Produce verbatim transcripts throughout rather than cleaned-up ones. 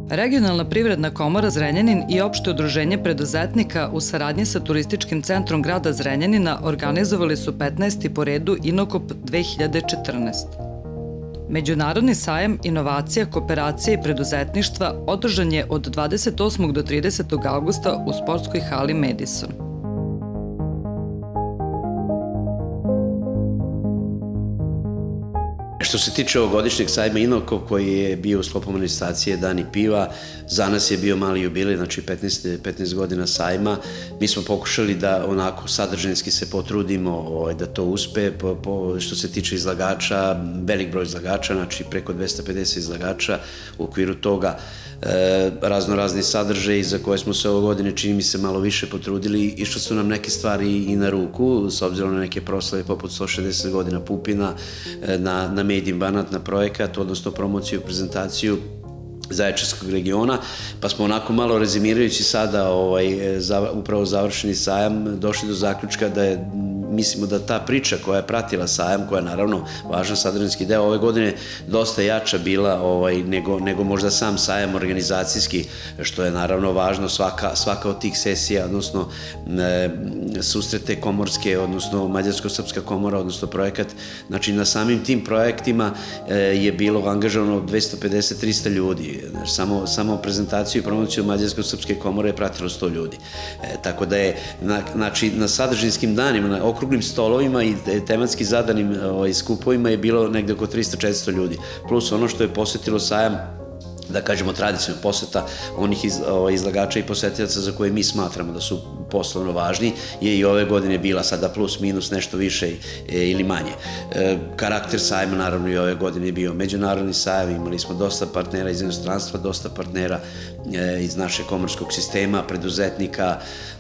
Regionalna privredna komora Zrenjanin i Opšte udruženje preduzetnika u saradnji sa Turističkim centrom grada Zrenjanina organizovali su petnaesti po redu Inokop dve hiljade četrnaeste. Međunarodni sajam inovacija, kooperacije i preduzetništva održan je od dvadeset osmog do tridesetog avgusta u sportskoj hali Madison. Što se tiče ovogodišnjeg sajma Inokop koji je bio u sklopu manifestacije Dani piva, za nas je bio mali jubilej, znači petnaest godina sajma. Mi smo pokušali da onako sadržinski se potrudimo da to uspe. Što se tiče izlagača, velik broj izlagača, znači preko dvesta pedeset izlagača u okviru toga, razno razni sadržaji za koje smo se ove godine, čini mi se, malo više potrudili i što su nam neke stvari i na ruku, s obzirom na neke proslave poput sto šezdeset godina Pupina, na Made in Banat, na projekat, odnosno promociju, prezentaciju Zaječarskog regiona, pa smo onako malo rezimirajući sada upravo završeni sajam došli do zaključka da je, mislimo da ta priča koja je pratila sajam, koja je naravno važan sadržinski deo, ove godine dosta jača bila nego možda sam sajam organizacijski, što je naravno važno, svaka od tih sesija, odnosno susrete komorske, odnosno Mađarsko-srpska komora, odnosno projekat, znači na samim tim projektima je bilo angažovano dvesta pedeset do trista ljudi. Samo prezentaciju i promociju Mađarsko-srpske komore je pratilo sto ljudi. Tako da je na sadržinskim danima, na okruglim stolovima i tematski zadanim skupovima je bilo negde oko trista do četiristo ljudi. Plus ono što je posetilo sajam, da kažemo tradicionalna poseta onih izlagača i posetilaca za koje mi smatramo da su poslovno važni, je i ove godine bila sada plus minus nešto više ili manje. Karakter sajma naravno i ove godine je bio međunarodni sajam, imali smo dosta partnera iz inostranstva, dosta partnera iz našeg komorskog sistema, preduzetnika,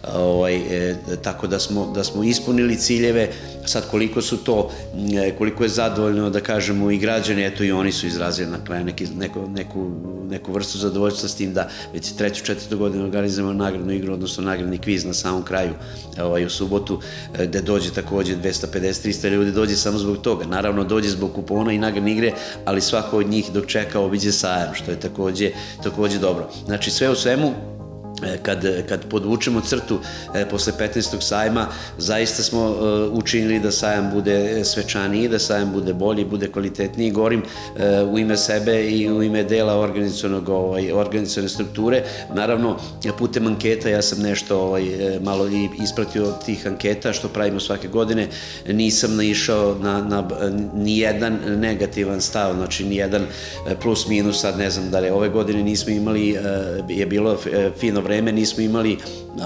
tako da smo ispunili ciljeve. Sad koliko su to, koliko je zadovoljno da kažemo i građani, eto i oni su izrazili na kraju neku vrstu zadovoljstva s tim da već treću, četvrtu godinu organizujemo nagradnu igru, odnosno nagradni kviz na samom kraju u subotu, gde dođe takođe dvesta pedeset do trista ljudi, dođe samo zbog toga. Naravno dođe zbog kupona i nagradne igre, ali svako od njih dok čeka obiđe sajam, što je takođe dobro. Znači sve u svemu, kad podvučemo crtu posle petnaestog sajma, zaista smo učinili da sajam bude svečaniji, da sajam bude bolji, bude kvalitetniji. Govorim u ime sebe i u ime dela organizacione strukture. Naravno, putem anketa, ja sam nešto malo ispratio od tih anketa, što pravimo svake godine, nisam naišao na nijedan negativan stav, znači nijedan plus minus, sad ne znam da li ove godine nismo imali, je bilo fino vreme, nismo imali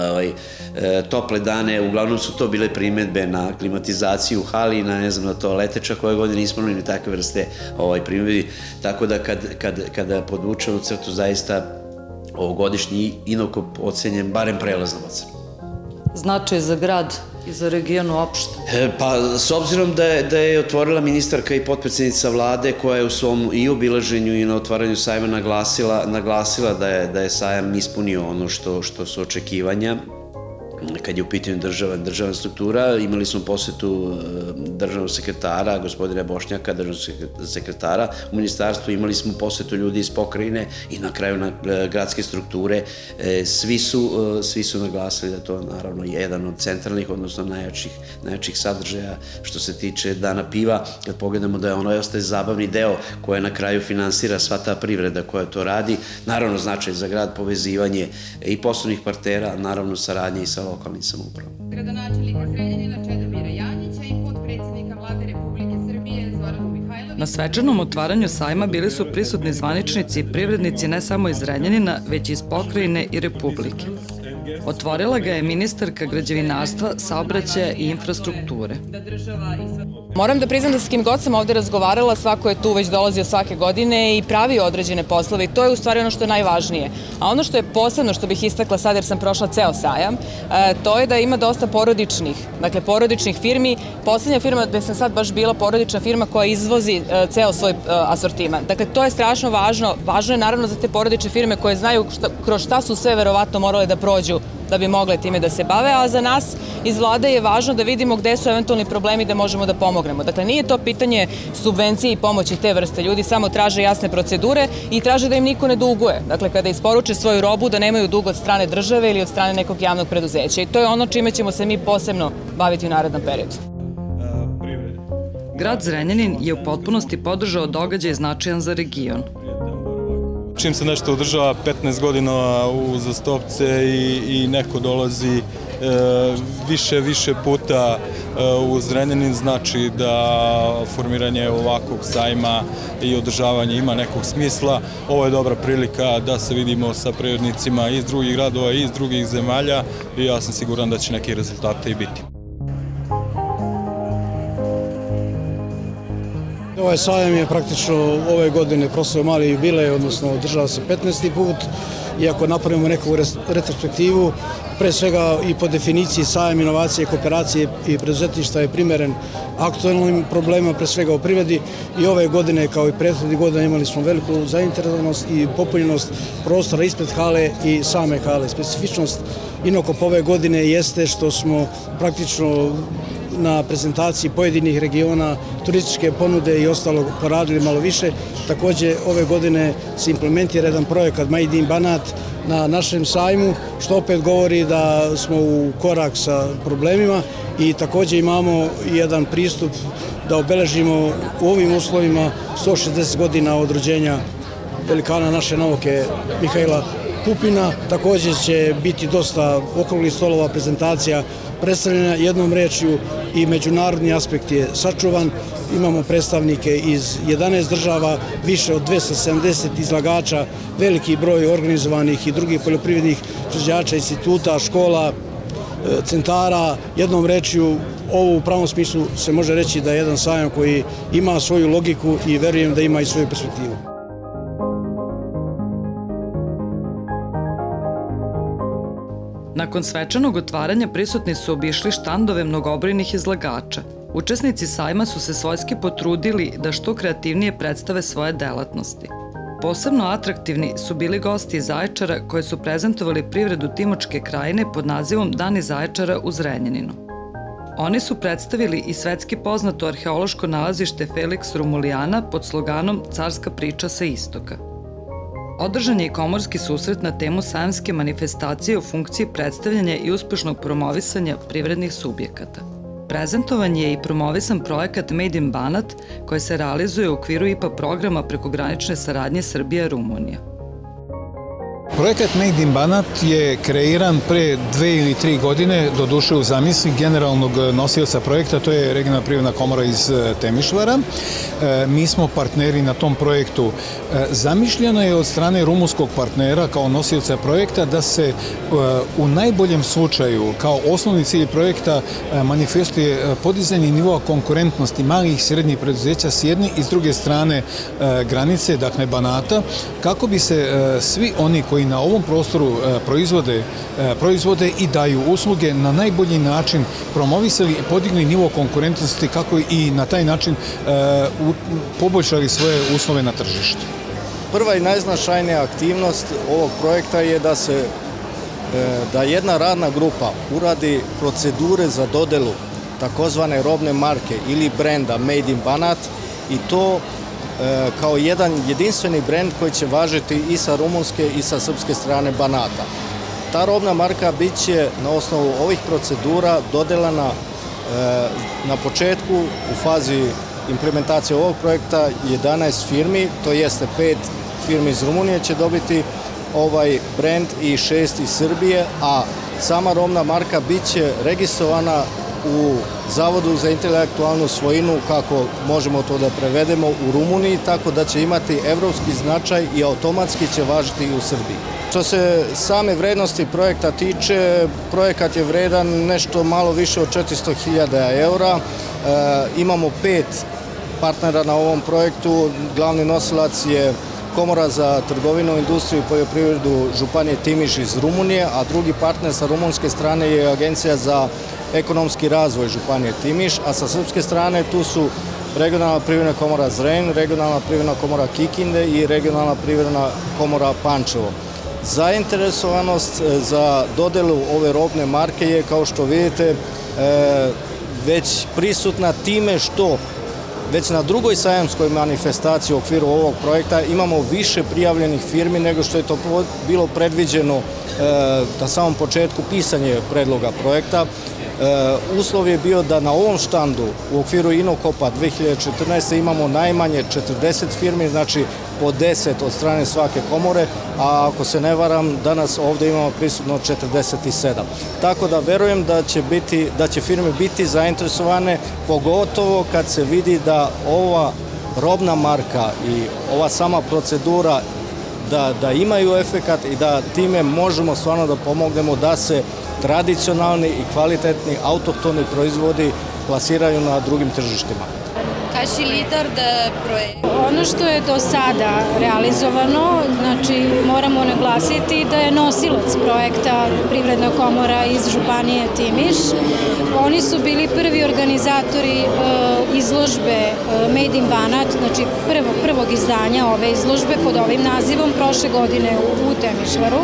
tople dane, uglavnom su to bile primedbe na klimatizaciju u hali, na ne znam, na toalete, čak ove godine nismo imali takve vrste primedbi, tako da kada podvučemo crtu, zaista ovogodišnji Inokop ocenjen barem prelaznom ocenom. Značaj za grad i za region uopšte? Pa, s obzirom da je otvorila ministarka i potpredsednica vlade koja je u svom i obilaženju i na otvaranju sajma naglasila da je sajam ispunio ono što su očekivanja, kad je u pitanju državna struktura, imali smo posetu državnog sekretara, gospodina Bošnjaka, državnog sekretara u ministarstvu, imali smo posetu ljudi iz pokrajine i na kraju na gradske strukture. Svi su naglasili da je to naravno jedan od centralnih, odnosno najjačih sadržaja što se tiče Dana piva. Kad pogledamo da je ono ostaje zabavni deo koje na kraju finansira sva ta privreda koja to radi, naravno značaj za grad, povezivanje i poslovnih partnera, naravno saradnje i sa lokalnim samoupravom. Gradonačelnika Zrenjanina Čedomira Janjića i potpredsednika Vlade Republike Srbije Zoranu Mihajlovića. Na svečanom otvaranju sajma bili su prisutni zvaničnici i privrednici ne samo iz Zrenjanina, već i iz pokrajine i Republike. Otvorila ga je ministarka građevinarstva, saobraćaja i infrastrukture. Moram da priznam da s kim god sam ovde razgovarala, svako je tu već dolazio svake godine i pravio određene poslove i to je u stvari ono što je najvažnije. A ono što je posebno što bih istakla sad jer sam prošla ceo sajam, to je da ima dosta porodičnih, dakle porodičnih firmi. Poslednja firma gde sam sad baš bila porodična firma koja izvozi ceo svoj asortiman. Dakle, to je strašno važno. Važno je naravno za te porodične firme koje znaju kroz šta su sve verovatno morale da prođu da bi mogle time da se bave, a za nas iz vlade je važno da vidimo gde su eventualni problemi da možemo da pomognemo. Dakle, nije to pitanje subvencije i pomoći te vrste. Ljudi samo traže jasne procedure i traže da im niko ne duguje. Dakle, kada isporuče svoju robu, da nemaju dug od strane države ili od strane nekog javnog preduzeća. I to je ono čime ćemo se mi posebno baviti u narednom periodu. Grad Zrenjanin je u potpunosti podržao događaj značajan za region. Čim se nešto održava petnaest godina uzastopce i neko dolazi više, više puta u Zrenjanin, znači da formiranje ovakvog sajma i održavanje ima nekog smisla. Ovo je dobra prilika da se vidimo sa privrednicima iz drugih gradova i iz drugih zemalja i ja sam siguran da će neki rezultate i biti. Ovaj sajam je praktično ove godine proslavio mali jubilej, odnosno održava se petnaesti put. I ako napravimo neku retrospektivu, pre svega i po definiciji sajam inovacije, kooperacije i preduzetništva je primeren aktualnim problemima, pre svega u privredi. I ove godine, kao i prethodnih godina, imali smo veliku zainteresovanost i popunjenost prostora ispred hale i same hale. Specifičnost Inokop ove godine jeste što smo praktično na prezentaciji pojedinih regiona, turističke ponude i ostalo poradili malo više. Takođe, ove godine se implementira jedan projekat Made in Banat na našem sajmu, što opet govori da smo u korak sa problemima i takođe imamo jedan pristup da obeležimo u ovim uslovima sto šezdeset godina od rođenja velikana naše nauke Mihajla Pupina. Takođe će biti dosta okruglih stolova, prezentacija, predstavljena jednom rečju i međunarodni aspekt je sačuvan. Imamo predstavnike iz jedanaest država, više od dvesta sedamdeset izlagača, veliki broj organizovanih i drugih poljoprivrednih proizvođača, instituta, škola, centara. Jednom rečju, ovo u pravom smislu se može reći da je jedan sajam koji ima svoju logiku i verujem da ima i svoju perspektivu. Nakon svečanog otvaranja prisutni su obišli štandove mnogobrojnih izlagača. Učesnici sajma su se svojski potrudili da što kreativnije predstave svoje delatnosti. Posebno atraktivni su bili gosti iz Zaječara koji su prezentovali privredu Timočke krajine pod nazivom Dani Zaječara u Zrenjaninu. Oni su predstavili i svetski poznato arheološko nalazište Felix Romulijana pod sloganom Carska priča sa istoka. Održan je i komorski susret na temu sajamske manifestacije u funkciji predstavljanja i uspešnog promovisanja privrednih subjekata. Prezentovan je i promovisan projekat Made in Banat koji se realizuje u okviru I P A programa prekogranične saradnje Srbija-Rumunija. Projekat Made in Banat je kreiran pre dve ili tri godine, doduše u zamisli generalnog nosioca projekta, to je Regionalna privredna komora iz Temišvara. Mi smo partneri na tom projektu. Zamišljeno je od strane rumunskog partnera kao nosioca projekta da se u najboljem slučaju kao osnovni cilj projekta manifestuje podizanje nivoa konkurentnosti malih i srednjih preduzeća s jedne i s druge strane granice, dakle Banata, kako bi se svi oni koji na ovom prostoru proizvode, proizvode i daju usluge na najbolji način promovisali i podigli nivo konkurentnosti kako i na taj način poboljšali svoje uslove na tržištu. Prva i najznačajnija aktivnost ovog projekta je da se da jedna radna grupa uradi procedure za dodelu takozvane robne marke ili brenda Made in Banat i to kao jedan jedinstveni brend koji će važiti i sa rumunske i sa srpske strane Banata. Ta robna marka bit će na osnovu ovih procedura dodelana na početku u fazi implementacije ovog projekta jedanaest firmi, to jeste pet firmi iz Rumunije će dobiti ovaj brend i šest iz Srbije, a sama robna marka bit će registrovana u Zavodu za intelektualnu svojinu, kako možemo to da prevedemo, u Rumuniji, tako da će imati evropski značaj i automatski će važiti i u Srbiji. Što se same vrednosti projekta tiče, projekat je vredan nešto malo više od četiristo hiljada eura. Imamo pet partnera na ovom projektu. Glavni nosilac je Komora za trgovinu, industriju i poljoprivredu Županije Timiš iz Rumunije, a drugi partner sa rumunske strane je Agencija za ekonomski razvoj Županije Timiš, a sa srpske strane tu su Regionalna privredna komora Zrenjanin, Regionalna privredna komora Kikinde i Regionalna privredna komora Pančevo. Zainteresovanost za dodelu ove robne marke je, kao što vidite, već prisutna time što već na drugoj sajamskoj manifestaciji u okviru ovog projekta imamo više prijavljenih firmi nego što je to bilo predviđeno na samom početku pisanja predloga projekta. Uslov je bio da na ovom štandu u okviru Inokopa dve hiljade četrnaeste. imamo najmanje četrdeset firmi, znači po deset od strane svake komore, a ako se ne varam, danas ovde imamo prisutno četrdeset sedam. Tako da verujem da će, biti, da će firme biti zainteresovane, pogotovo kad se vidi da ova robna marka i ova sama procedura da, da imaju efekat i da time možemo stvarno da pomognemo da se tradicionalni i kvalitetni autohtoni proizvodi plasiraju na drugim tržištima. Kaži lidar da projekt. Ono što je do sada realizovano, znači moramo naglasiti da je nosilac projekta Privredna komora iz Županije Timiš. Oni su bili prvi organizatori izložbe Made in Banat, znači prvog, prvog izdanja ove izložbe pod ovim nazivom prošle godine u Temišvaru.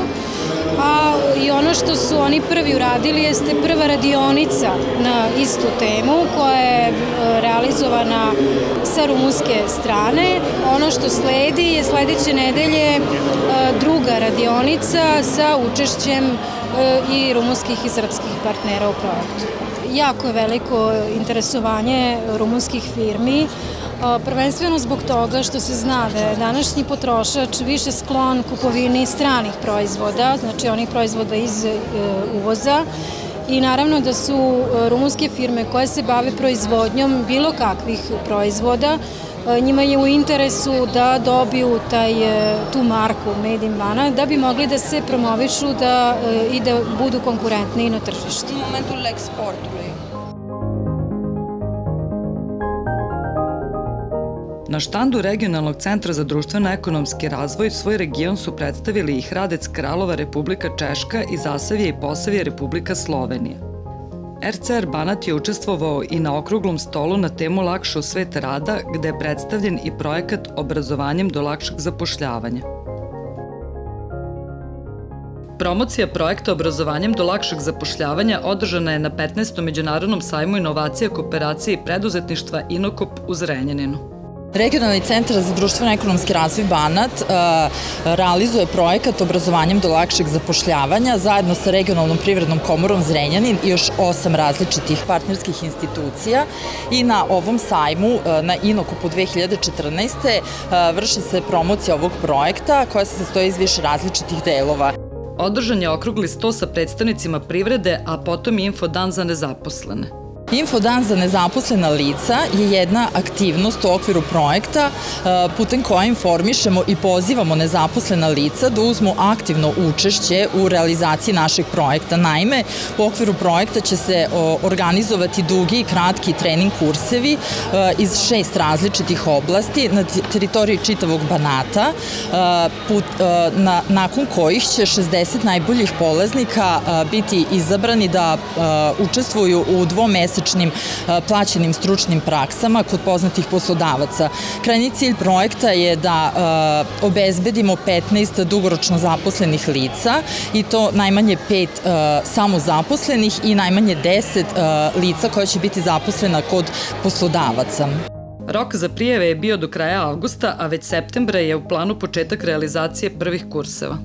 A i ono što su oni prvi uradili jeste prva radionica na istu temu koja je realizovana sa rumunske strane. Ono što sledi je sledeće nedelje druga radionica sa učešćem i rumunskih i srpskih partnera u projektu. Jako je veliko interesovanje rumunskih firmi, prvenstveno zbog toga što se zna da je današnji potrošač više sklon kupovini stranih proizvoda, znači onih proizvoda iz uvoza, i naravno da su rumunske firme koje se bave proizvodnjom bilo kakvih proizvoda, njima je u interesu da dobiju taj, tu marku Made in Banat da bi mogli da se promovišu da, i da budu konkurentni na tržištu. U momentul eksportului. Na štandu Regionalnog centra za društveno-ekonomski razvoj svoj region su predstavili i Hradec Kralova Republika Češka i Zasavje i Posavje Republika Slovenija. er ce er Banat je učestvovao i na okruglom stolu na temu Lakše u svet rada, gde je predstavljen i projekat Obrazovanjem do lakšeg zapošljavanja. Promocija projekta Obrazovanjem do lakšeg zapošljavanja održana je na petnaestom Međunarodnom sajmu inovacija, kooperacije i preduzetništva Inokop u Zrenjaninu. Regionalni centar za društveno-ekonomski razvoj Banat realizuje projekat Obrazovanjem do lakšeg zapošljavanja zajedno sa Regionalnom privrednom komorom Zrenjanin i još osam različitih partnerskih institucija, i na ovom sajmu na Inokopu dve hiljade četrnaeste. vrši se promocija ovog projekta koja se sastoji iz više različitih delova. Održan je okrugli sto sa predstavnicima privrede, a potom i infodan za nezaposlene. Infodan za nezaposlena lica je jedna aktivnost u okviru projekta putem koja informišemo i pozivamo nezaposlena lica da uzmu aktivno učešće u realizaciji našeg projekta. Naime, u okviru projekta će se organizovati dugi i kratki trening kursevi iz šest različitih oblasti na teritoriji čitavog Banata, nakon kojih će šezdeset najboljih polaznika biti izabrani da učestvuju u dvomesečnim plaćenim stručnim praksama kod poznatih poslodavaca. Krajnji cilj projekta je da obezbedimo petnaest dugoročno zaposlenih lica, i to najmanje pet samozaposlenih i najmanje deset lica koja će biti zaposlena kod poslodavaca. Rok za prijave je bio do kraja avgusta, a već septembra je u planu početak realizacije prvih kurseva.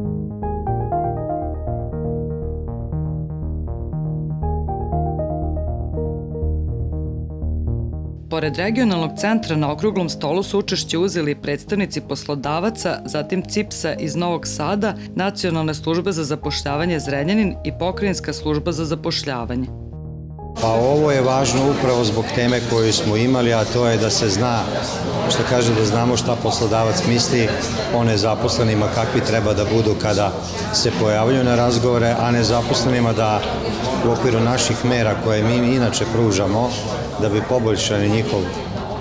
Pored regionalnog centra na okruglom stolu su učešće uzeli predstavnici poslodavaca, zatim C I P S-a iz Novog Sada, Nacionalne službe za zapošljavanje Zrenjanin i Pokrajinska služba za zapošljavanje. Pa ovo je važno upravo zbog teme koju smo imali, a to je da se zna, što kaže, da znamo šta poslodavac misli o nezaposlenima, kakvi treba da budu kada se pojavljaju na razgovore, a nezaposlenima da u okviru naših mera koje mi inače pružamo da bi poboljšali njihov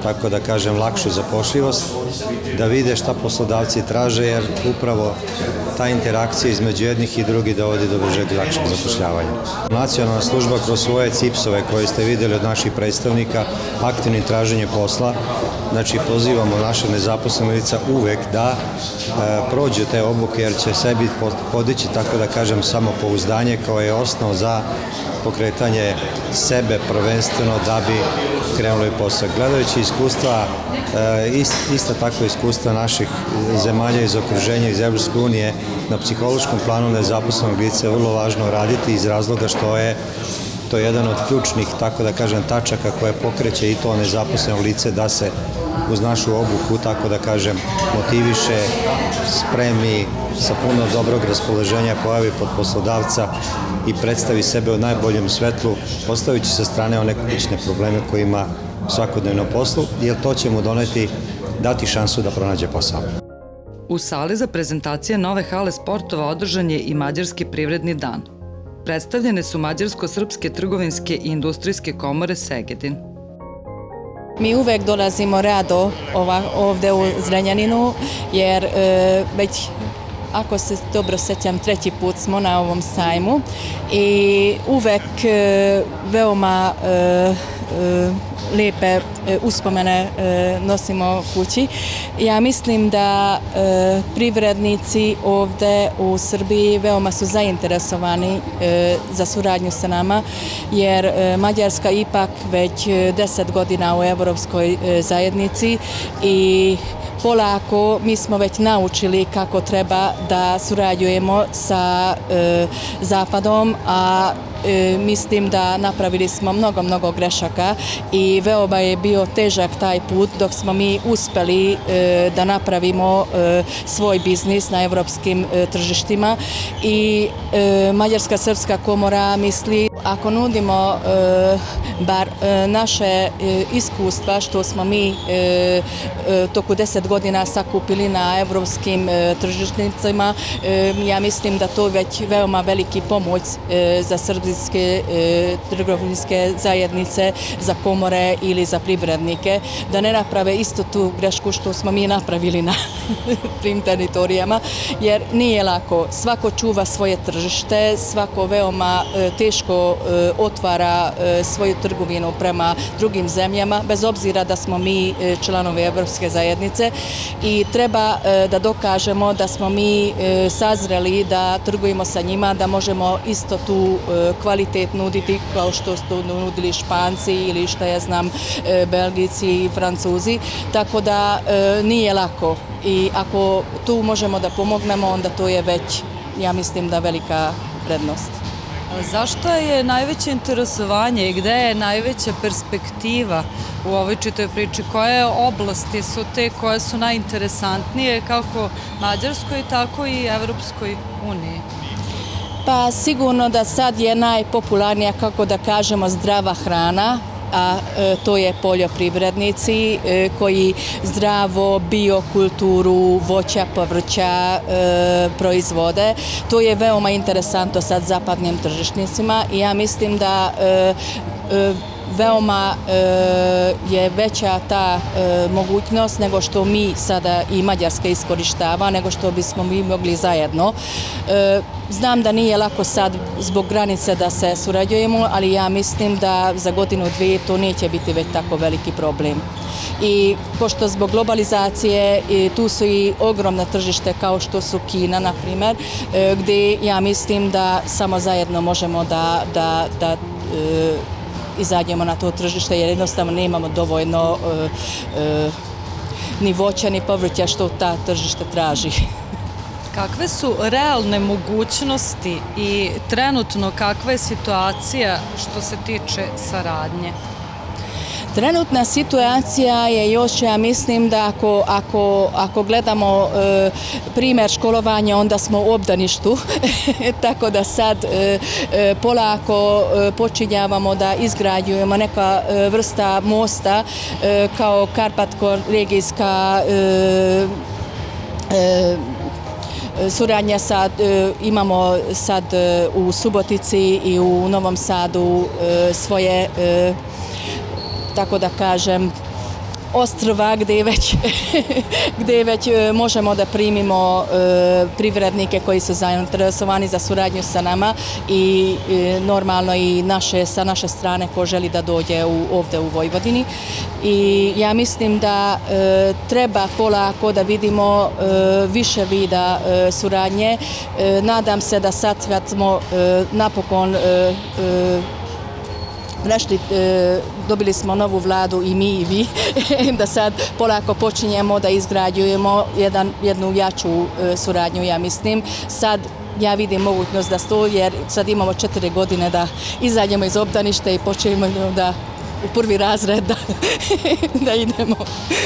tako da kažem, lakšu zapošljivost, da vide šta poslodavci traže, jer upravo ta interakcija između jednih i drugih dovodi do bržeg i lakšeg zapošljavanja. Nacionalna služba kroz svoje cipsove koje ste videli od naših predstavnika, aktivni traženje posla, znači pozivamo naše nezaposlene lica uvek da e, prođu te obuke, jer će sebi podići, tako da kažem, samopouzdanje kao je osnov za pokretanje sebe prvenstveno da bi krenuli posao. Gledajući iskustva, isto tako iskustva naših zemalja iz okruženja, iz Evropske unije, na psihološkom planu nezaposlenog lica je vrlo važno raditi iz razloga što je to jedan od ključnih, tako da kažem, tačaka koje pokreće i to nezaposleno lice da se uz našu obuku, tako da kažem, motiviše, spremi, sa puno dobrog raspoloženja pojavi pod poslodavca i predstavi sebe u najboljem svetlu, ostavići sa strane one kućne probleme koje ima svakodnevno poslu, jer to će mu doneti, dati šansu da pronađe posao. U sali za prezentacije nove hale sportova održan je i Mađarski privredni dan. Predstavljene su Mađarsko-srpske trgovinske i industrijske komore Segedin. Mi uvek dolazimo rado ovde u Zrenjaninu, jer već, ako se dobro sećam, treći put smo na ovom sajmu i uvek veoma lepe uspomene nosimo kući. Ja mislim da privrednici ovde u Srbiji veoma su zainteresovani za suradnju sa nama, jer Mađarska ipak već deset godina u Evropskoj zajednici i polako mi smo već naučili kako treba da surađujemo sa Zapadom, a mislim da napravili smo mnogo, mnogo grešaka i veoma je bio težak taj put dok smo mi uspeli da napravimo svoj biznis na evropskim tržištima i Mađarska srpska komora misli, ako nudimo bar naše iskustva što smo mi toku deset godina sakupili na evropskim tržišnicama, ja mislim da to već veoma veliki pomoć za srbijske trgovinske zajednice, za komore ili za privrednike, da ne naprave isto tu grešku što smo mi napravili na tim teritorijama, jer nije lako. Svako čuva svoje tržište, svako veoma teško otvara svoju trgovinu prema drugim zemljama, bez obzira da smo mi članovi Evropske zajednice i treba da dokažemo da smo mi sazreli da trgujemo sa njima, da možemo isto tu kvalitet nuditi kao što su nudili Španci ili što ja znam Belgijci i Francuzi, tako da nije lako i ako tu možemo da pomognemo, onda to je već, ja mislim, da velika prednost. Zašto je najveće interesovanje i gde je najveća perspektiva u ovoj čitoj priči? Koje oblasti su te koje su najinteresantnije kako Mađarskoj, tako i Evropskoj uniji? Pa sigurno da sad je najpopularnija, kako da kažemo, zdrava hrana, a to je poljoprivrednici koji zdravo biokulturu, voća, povrća proizvode. To je veoma interesantno sad zapadnim tržišnicima i ja mislim da veoma je veća ta mogućnost nego što mi sada i Mađarska iskorištava, nego što bismo mi mogli zajedno. Znam da nije lako sad zbog granice da se surađujemo, ali ja mislim da za godinu, dvije to neće biti već tako veliki problem. I pošto zbog globalizacije tu su i ogromna tržište kao što su Kina, na primjer, gdje ja mislim da samo zajedno možemo da da izađemo na to tržište, jer jednostavno nemamo dovoljno ni voća ni povrća što ta tržište traži. Kakve su realne mogućnosti i trenutno kakva je situacija što se tiče saradnje? Trenutna situacija je još, ja mislim da ako, ako, ako gledamo e, primjer školovanja, onda smo u obdaništu, tako da sad e, e, polako e, počinjavamo da izgrađujemo neka e, vrsta mosta e, kao Karpatsko-regijska e, e, suradnja sad, imamo sad u Subotici i u Novom Sadu svoje, tako da kažem, ostrva gde već, gde već možemo da primimo privrednike koji su zainteresovani za suradnju sa nama i normalno i naše, sa naše strane ko želi da dođe u, ovde u Vojvodini. I ja mislim da treba polako da vidimo više vida suradnje. Nadam se da sad kad smo napokon prešli, dobili smo novu vladu i mi i vi, da sad polako počinjemo da izgrađujemo jedan, jednu jaču suradnju, ja mislim. Sad ja vidim mogućnost da sto, jer sad imamo četiri godine da izađemo iz obdaništa i počinjemo da u prvi razred da, da idemo.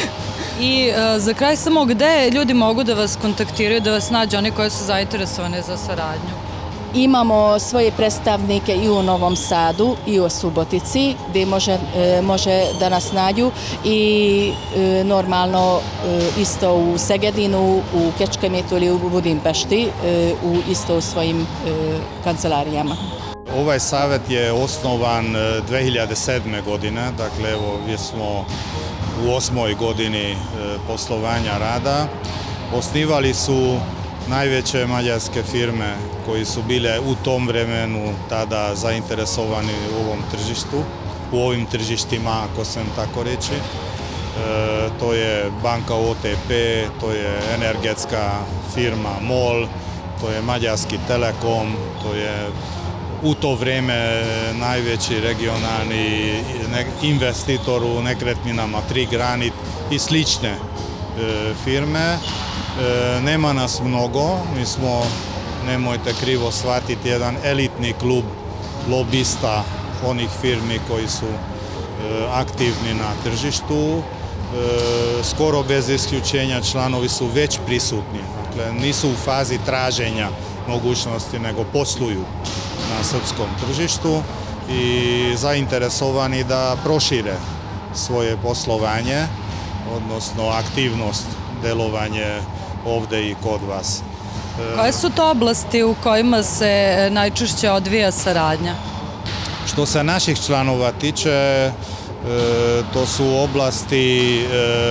I za kraj samo, gde ljudi mogu da vas kontaktiraju, da vas nađu oni koji su zainteresovani za saradnju? Imamo svoje predstavnike i u Novom Sadu i u Subotici, gde može, može da nas nađu, i normalno isto u Segedinu, u Kečkemetu ili u Budimpešti, u isto u svojim kancelarijama. Ovaj savjet je osnovan dve hiljade sedme. godine, dakle evo gdje smo u osmoj godini poslovanja rada. Osnivali su najveće mađarske firme koji su bile u tom vremenu tada zainteresovani u ovom tržištu, u ovim tržištima, ako sam tako reći. E, to je banka O T P, to je energetska firma MOL, to je Mađarski Telekom, to je u to vreme najveći regionalni investitor u nekretninama Tri Granit i slične e, firme. E, nema nas mnogo, mi smo, nemojte krivo shvatiti, jedan elitni klub lobista onih firmi koji su e, aktivni na tržištu. E, skoro bez isključenja članovi su već prisutni, dakle nisu u fazi traženja mogućnosti, nego posluju na srpskom tržištu i zainteresovani da prošire svoje poslovanje, odnosno aktivnost, delovanje ovde i kod vas. Koje su to oblasti u kojima se najčešće odvija saradnja? Što se naših članova tiče, to su oblasti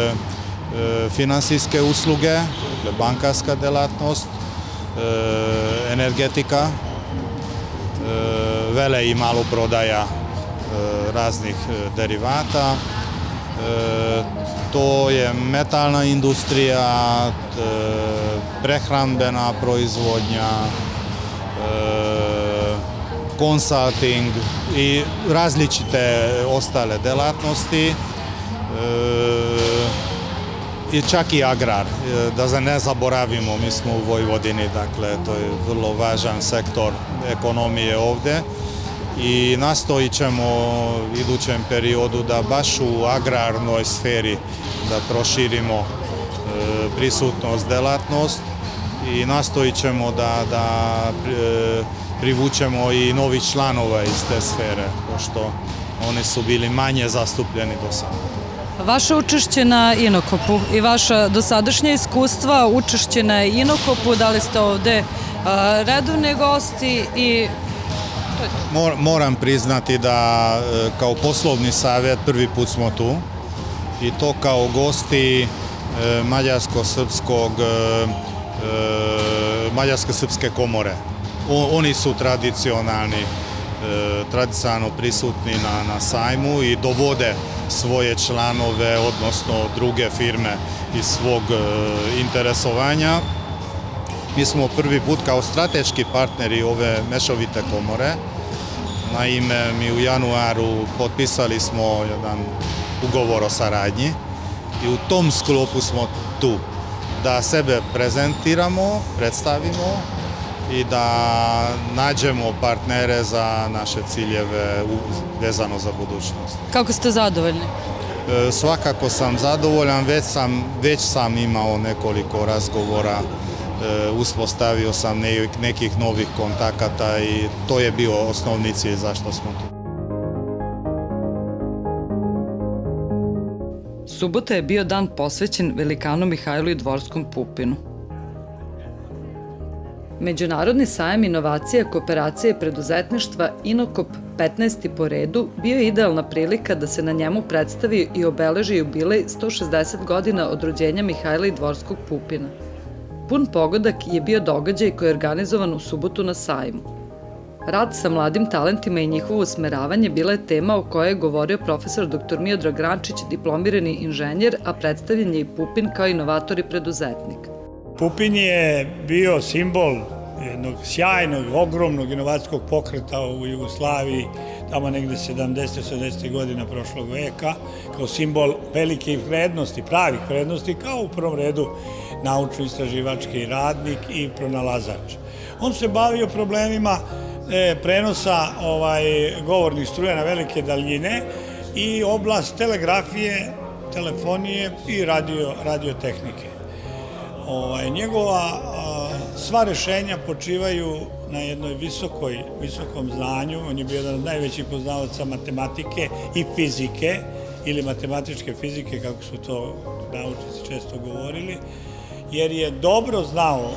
finansijske usluge, bankarska delatnost, energetika, vele i maloprodaja raznih derivata. To je metalna industrija, prehrambena proizvodnja, konsulting i različite ostale delatnosti, i čak i agrar, da se ne zaboravimo, mi smo u Vojvodini, dakle to je vrlo važan sektor ekonomije ovde i nastojit ćemo u idućem periodu da baš u agrarnoj sferi da proširimo prisutnost, delatnost i nastojit ćemo da, da privučemo i novih članova iz te sfere, pošto oni su bili manje zastupljeni do sada. Vaše učešće na Inokopu i vaša dosadašnja iskustva učešće na Inokopu, da li ste ovde redovni gosti i... Moram priznati da kao poslovni savjet prvi put smo tu i to kao gosti Mađarsko-srpskog, Mađarsko-srpske komore. Oni su tradicionalni, tradicionalno prisutni na, na sajmu i dovode svoje članove, odnosno druge firme iz svog interesovanja. Mi smo prvi put kao strateški partneri ove mešovite komore. Naime, mi u januaru potpisali smo jedan ugovor o saradnji i u tom sklopu smo tu da sebe prezentiramo, predstavimo i da nađemo partnere za naše ciljeve vezano za budućnost. Kako ste zadovoljni? E, svakako sam zadovoljan, već sam, već sam imao nekoliko razgovora, e, uspostavio sam ne, nekih novih kontakata i to je bio osnovni cilj zašto smo tu. Subota je bio dan posvećen velikanu Mihajlu i dvorskom Pupinu. Međunarodni sajam inovacija, kooperacije i preduzetništva Inokop petnaesti po redu bio je idealna prilika da se na njemu predstavi i obeleži jubilej sto šezdeset godina od rođenja Mihajla i Dvorskog Pupina. Pun pogodak je bio događaj koji je organizovan u subotu na sajmu. Rad sa mladim talentima i njihovo usmeravanje bila je tema o kojoj je govorio profesor doktor Miodrag Rančić, diplomirani inženjer, a predstavljen je i Pupin kao inovator i preduzetnik. Pupin je bio simbol jednog sjajnog, ogromnog inovacijskog pokreta u Jugoslaviji, tamo negde sedamdesetih osamdesetih godina prošlog veka, kao simbol velikih vrednosti, pravih vrednosti, kao u prvom redu naučno-istraživački radnik i pronalazač. On se bavio problemima prenosa govornih struja na velike daljine i oblast telegrafije, telefonije i radiotehnike. Njegova sva rešenja počivaju na jednoj visokom znanju. On je bio jedan od najvećih poznavaca matematike i fizike, ili matematičke fizike, kako su to naučnici često govorili, jer je dobro znao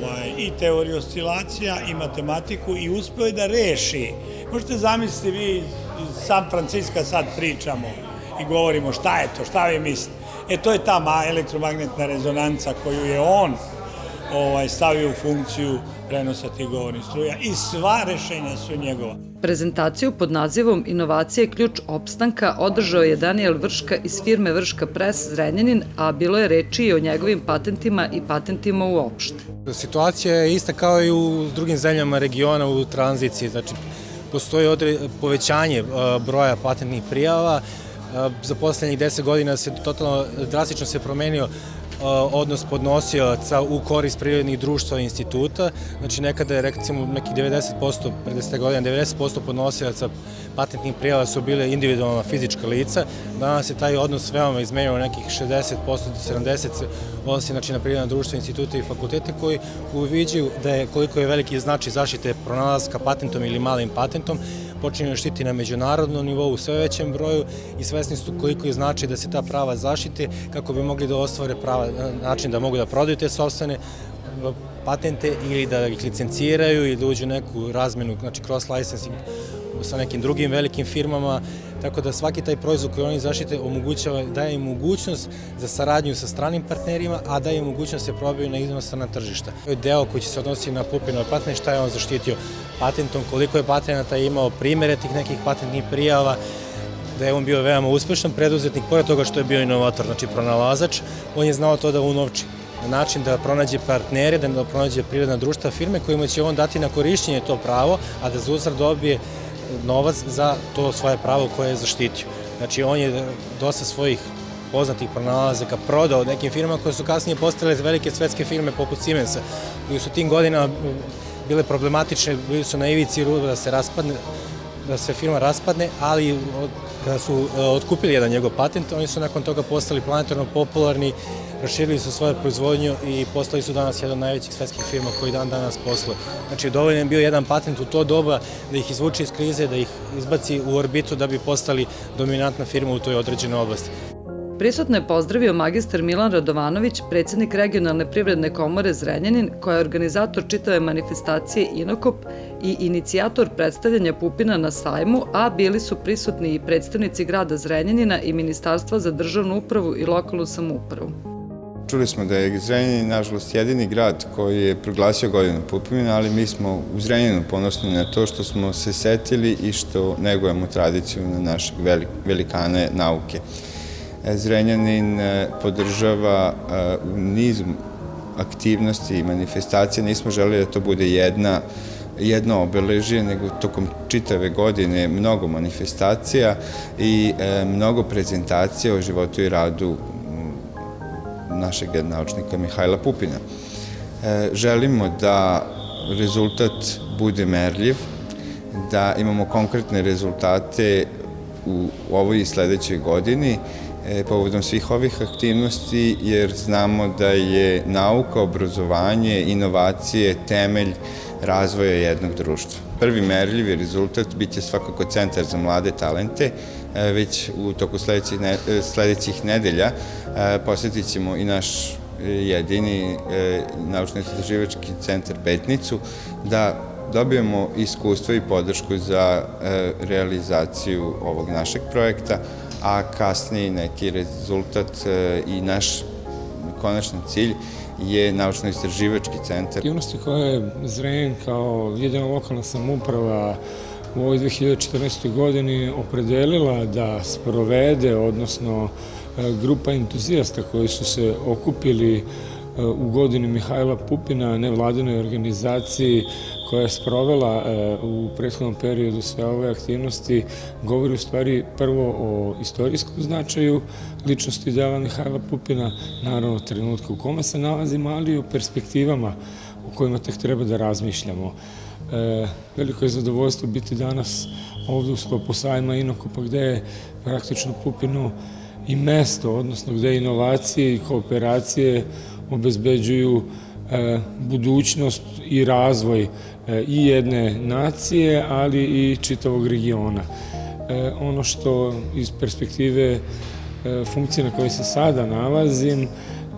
i teoriju oscilacija i matematiku i uspeo je da reši. Možete zamisliti, vi iz San Franciska sad pričamo i govorimo šta je to, šta vi mislite. E, to je ta elektromagnetna rezonanca koju je on stavio u funkciju prenosa tih govornih struja i sva rešenja su njegova. Prezentaciju pod nazivom Inovacije ključ opstanka održao je Danijel Vrška iz firme Vrška Pres Zrenjanin, a bilo je reči i o njegovim patentima i patentima uopšte. Situacija je ista kao i u drugim zemljama regiona u tranziciji, znači postoji povećanje broja patentnih prijava. Za poslednjih deset godina se totalno drastično se promenio odnos podnosilaca u korist privrednih društva i instituta. Znači nekada je recimo nekih devedeset posto, pre deset godina, devedeset posto podnosilaca patentnih prijava su bile individualna fizička lica. Danas je taj odnos veoma izmenio, nekih šezdeset posto do sedamdeset posto se odnosi na privredna društva, institute i fakultete koji uviđaju da je koliko je veliki značaj zaštite pronalaska patentom ili malim patentom, počinju da štiti na međunarodnom nivou u sve većem broju i svesni su koliko je značaj da se ta prava zaštite kako bi mogli da ostvare prava način da mogu da prodaju te sopstvene patente ili da ih licenciraju ili da uđu u neku razmenu, znači cross-licensing sa nekim drugim velikim firmama, tako da svaki taj proizvod koji oni zaštite omogućava, daje im mogućnost za saradnju sa stranim partnerima, a daje im mogućnost da se probaju na inostrana tržišta. To je deo koji će se odnositi na Pupinove patente, šta je on zaštitio patentom, koliko je patenata imao, primere tih nekih patentnih prijava, da je on bio veoma uspešan preduzetnik, pored toga što je bio inovator, znači pronalazač, on je znao to da unovči na način da pronađe partnere, da pronađe privredna društva, firme kojima će on dati na korišćenje to pravo, a da za uzvrat dobije novac za to svoje pravo koje je zaštitio. Znači, on je dosta svojih poznatih pronalazaka prodao nekim firmama koje su kasnije postale velike svetske firme poput Siemensa, koji su tim godinama bile problematične, bili su na ivici da se raspadne, da se firma raspadne, ali kada su otkupili jedan njegov patent, oni su nakon toga postali planetarno popularni, raširili su svoju proizvodnju i postali su danas jedan od najvećih svetskih firma koji dan danas posluje. Znači, dovoljno je bio jedan patent u to doba da ih izvuče iz krize, da ih izbaci u orbitu da bi postali dominantna firma u toj određenoj oblasti. Prisutno je pozdravio magistar Milan Radovanović, predsjednik Regionalne privredne komore Zrenjanin, koja je organizator čitave manifestacije Inokop i inicijator predstavljanja Pupina na sajmu, a bili su prisutni i predstavnici grada Zrenjanina i Ministarstva za državnu upravu i lokalnu samoupravu. Čuli smo da je Zrenjanin, nažalost, jedini grad koji je proglasio godinu Pupina, ali mi smo u Zrenjaninu ponosni na to što smo se setili i što negujemo tradiciju na našeg velikane nauke. Zrenjanin podržava u nizu aktivnosti i manifestacije. Nismo želeli da to bude jedna jedno obeležje, nego tokom čitave godine mnogo manifestacija i mnogo prezentacija o životu i radu našeg naučnika Mihajla Pupina. Želimo da rezultat bude merljiv, da imamo konkretne rezultate u ovoj i sledećoj godini povodom svih ovih aktivnosti, jer znamo da je nauka, obrazovanje, inovacije temelj razvoja jednog društva. Prvi merljivi rezultat biće svakako Centar za mlade talente. Već u toku sledećih nedelja posjetit ćemo i naš jedini naučno-istraživački centar Petnicu, da dobijemo iskustvo i podršku za realizaciju ovog našeg projekta, a kasnije neki rezultat i naš konačni cilj je naučno-istraživački centar. Aktivnosti koje je Zrenjanin kao jedina lokalna samouprava u ovoj dve hiljade četrnaestoj. godini opredelila da sprovede, odnosno grupa entuzijasta koji su se okupili u godini Mihajla Pupina, nevladinoj organizaciji koja je sprovela u prethodnom periodu sve ove aktivnosti, govori u stvari prvo o istorijskom značaju ličnosti dela Mihajla Pupina, naravno trenutka u kome se nalazimo, ali i o perspektivama u kojima tek treba da razmišljamo. Veliko je zadovoljstvo biti danas ovde u sklopu sajma Inokopa, gde je praktično Pupinu i mesto, odnosno gde inovacije i kooperacije obezbeđuju budućnost i razvoj i jedne nacije, ali i čitavog regiona. Ono što iz perspektive funkcije na kojoj se sada nalazim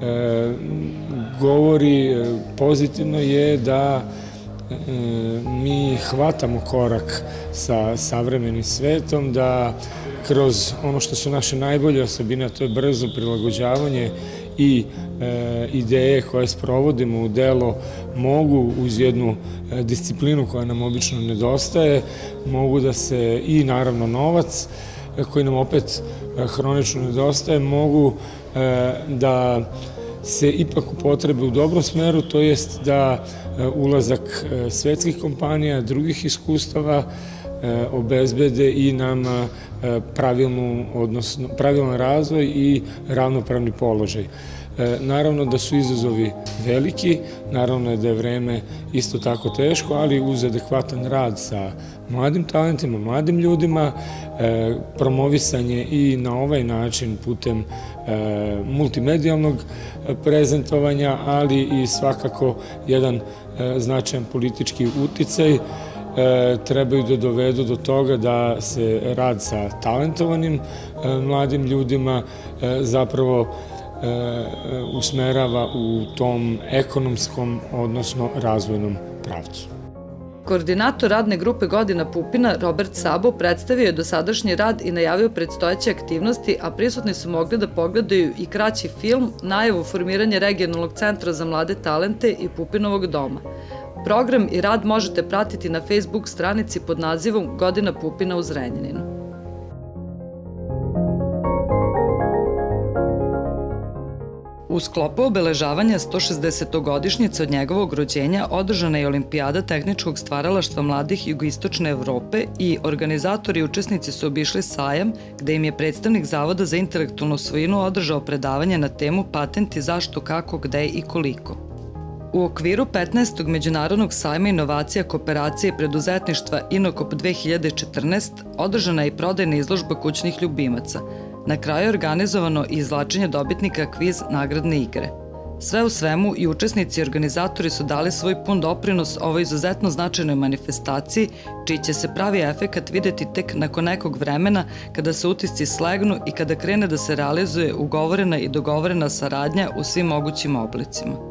govori pozitivno je da mi hvatamo korak sa savremenim svetom, da kroz ono što su naše najbolje osobine, a to je brzo prilagođavanje i ideje koje sprovodimo u delo, mogu uz jednu disciplinu koja nam obično nedostaje, mogu da se i naravno novac koji nam opet hronično nedostaje, mogu da se ipak upotrebe u dobrom smeru, to jest da ulazak svetskih kompanija, drugih iskustava obezbede i nama pravilan razvoj i ravnopravni položaj. Naravno da su izazovi veliki, naravno da je vreme isto tako teško, ali uz adekvatan rad sa mladim talentima, mladim ljudima, promovisanje i na ovaj način putem multimedijalnog prezentovanja, ali i svakako jedan značajan politički uticaj, trebaju da dovedu do toga da se rad sa talentovanim mladim ljudima zapravo usmerava u tom ekonomskom, odnosno razvojnom pravcu. Koordinator radne grupe Godina Pupina, Robert Sabo, predstavio je dosadašnji rad i najavio predstojeće aktivnosti, a prisutni su mogli da pogledaju i kraći film, najavu formiranja regionalnog centra za mlade talente i Pupinovog doma. Program i rad možete pratiti na Facebook stranici pod nazivom Godina Pupina u Zrenjaninu. U sklopu obeležavanja sto šezdesetogodišnjice od njegovog rođenja održana je Olimpijada tehničkog stvaralaštva mladih jugoistočne Evrope i organizatori i učesnici su obišli sajam gde im je predstavnik Zavoda za intelektualnu svojinu održao predavanje na temu patenti zašto, kako, gde i koliko. U okviru petnaestog Međunarodnog sajma inovacija, kooperacije i preduzetništva Inokop dve hiljade četrnaest održana je i prodajna izložba kućnih ljubimaca. Na kraju je organizovano i izvlačenje dobitnika kviz nagradne igre. Sve u svemu i učesnici i organizatori su dali svoj pun doprinos ovoj izuzetno značajnoj manifestaciji, čiji će se pravi efekat videti tek nakon nekog vremena kada se utisci slegnu i kada krene da se realizuje ugovorena i dogovorena saradnja u svim mogućim oblicima.